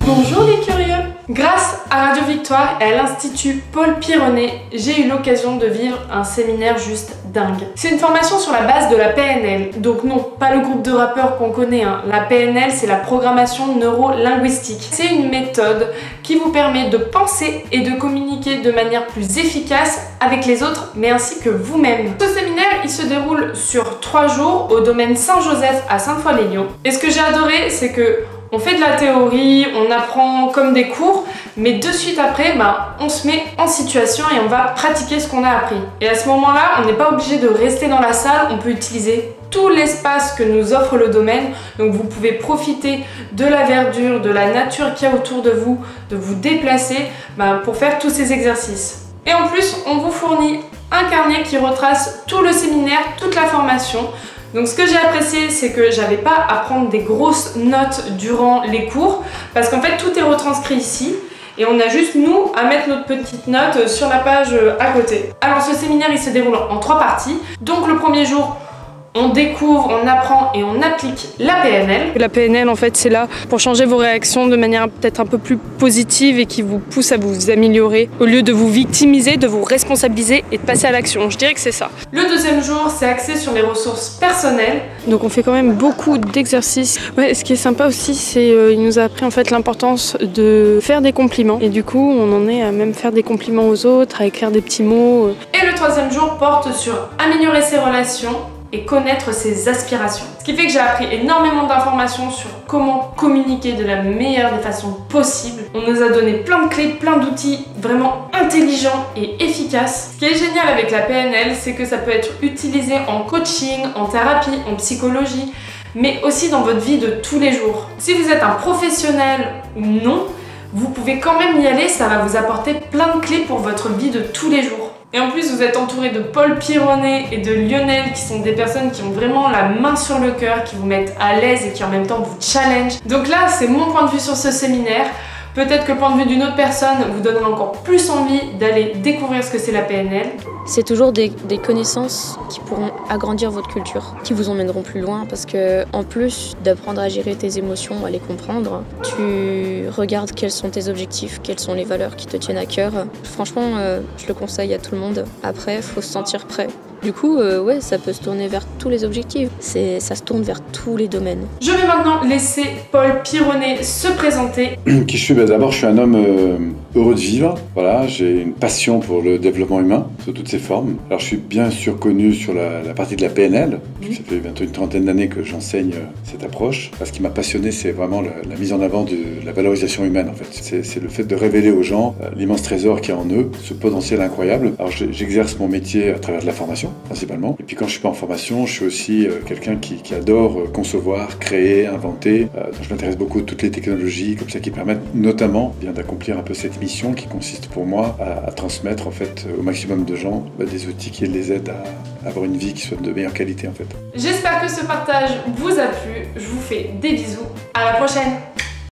Bonjour les curieux! Grâce à Radio Victoire et à l'Institut Paul Pironnet, j'ai eu l'occasion de vivre un séminaire juste dingue. C'est une formation sur la base de la PNL, donc non, pas le groupe de rappeurs qu'on connaît, hein. La PNL, c'est la programmation neuro-linguistique. C'est une méthode qui vous permet de penser et de communiquer de manière plus efficace avec les autres, mais ainsi que vous-même. Ce séminaire, il se déroule sur 3 jours au domaine Saint-Joseph à Sainte-Foy-les-Lyons. Et ce que j'ai adoré, c'est que on fait de la théorie, on apprend comme des cours, mais de suite après, on se met en situation et on va pratiquer ce qu'on a appris. Et à ce moment-là, on n'est pas obligé de rester dans la salle, on peut utiliser tout l'espace que nous offre le domaine. Donc vous pouvez profiter de la verdure, de la nature qu'il y a autour de vous déplacer pour faire tous ces exercices. Et en plus, on vous fournit un carnet qui retrace tout le séminaire, toute la formation. Donc ce que j'ai apprécié, c'est que j'avais pas à prendre des grosses notes durant les cours, parce qu'en fait tout est retranscrit ici, et on a juste nous à mettre notre petite note sur la page à côté. Alors ce séminaire il se déroule en 3 parties. Donc le premier jour, on découvre, on apprend et on applique la PNL. La PNL en fait c'est là pour changer vos réactions de manière peut-être un peu plus positive et qui vous pousse à vous améliorer au lieu de vous victimiser, de vous responsabiliser et de passer à l'action. Je dirais que c'est ça. Le deuxième jour c'est axé sur les ressources personnelles. Donc on fait quand même beaucoup d'exercices. Ouais, ce qui est sympa aussi c'est il nous a appris en fait l'importance de faire des compliments et du coup on en est à même faire des compliments aux autres, à écrire des petits mots. Et le troisième jour porte sur améliorer ses relations et connaître ses aspirations. Ce qui fait que j'ai appris énormément d'informations sur comment communiquer de la meilleure des façons possibles. On nous a donné plein de clés, plein d'outils vraiment intelligents et efficaces. Ce qui est génial avec la PNL, c'est que ça peut être utilisé en coaching, en thérapie, en psychologie, mais aussi dans votre vie de tous les jours. Si vous êtes un professionnel ou non, vous pouvez quand même y aller, ça va vous apporter plein de clés pour votre vie de tous les jours. Et en plus, vous êtes entouré de Paul Pironnet et de Lionel qui sont des personnes qui ont vraiment la main sur le cœur, qui vous mettent à l'aise et qui en même temps vous challenge. Donc là, c'est mon point de vue sur ce séminaire. Peut-être que le point de vue d'une autre personne vous donnera encore plus envie d'aller découvrir ce que c'est la PNL. C'est toujours des connaissances qui pourront agrandir votre culture, qui vous emmèneront plus loin parce que en plus d'apprendre à gérer tes émotions, à les comprendre, tu regardes quels sont tes objectifs, quelles sont les valeurs qui te tiennent à cœur. Franchement, je le conseille à tout le monde. Après, il faut se sentir prêt. Du coup, ouais, ça peut se tourner vers tous les objectifs. Ça se tourne vers tous les domaines. Je vais maintenant laisser Paul Pironnet se présenter. Qui je suis ? D'abord, je suis un homme heureux de vivre. Voilà, j'ai une passion pour le développement humain, sous toutes ses formes. Alors, je suis bien sûr connu sur la partie de la PNL. Ça fait bientôt une trentaine d'années que j'enseigne cette approche. Ce qui m'a passionné, c'est vraiment la mise en avant de la valorisation humaine, en fait. C'est le fait de révéler aux gens l'immense trésor qu'il y a en eux, ce potentiel incroyable. Alors, j'exerce mon métier à travers de la formation, principalement. Et puis quand je suis pas en formation, je suis aussi quelqu'un qui adore concevoir, créer, inventer. Je m'intéresse beaucoup à toutes les technologies comme ça qui permettent notamment d'accomplir un peu cette mission qui consiste pour moi à transmettre en fait au maximum de gens des outils qui les aident à avoir une vie qui soit de meilleure qualité en fait. J'espère que ce partage vous a plu. Je vous fais des bisous. À la prochaine.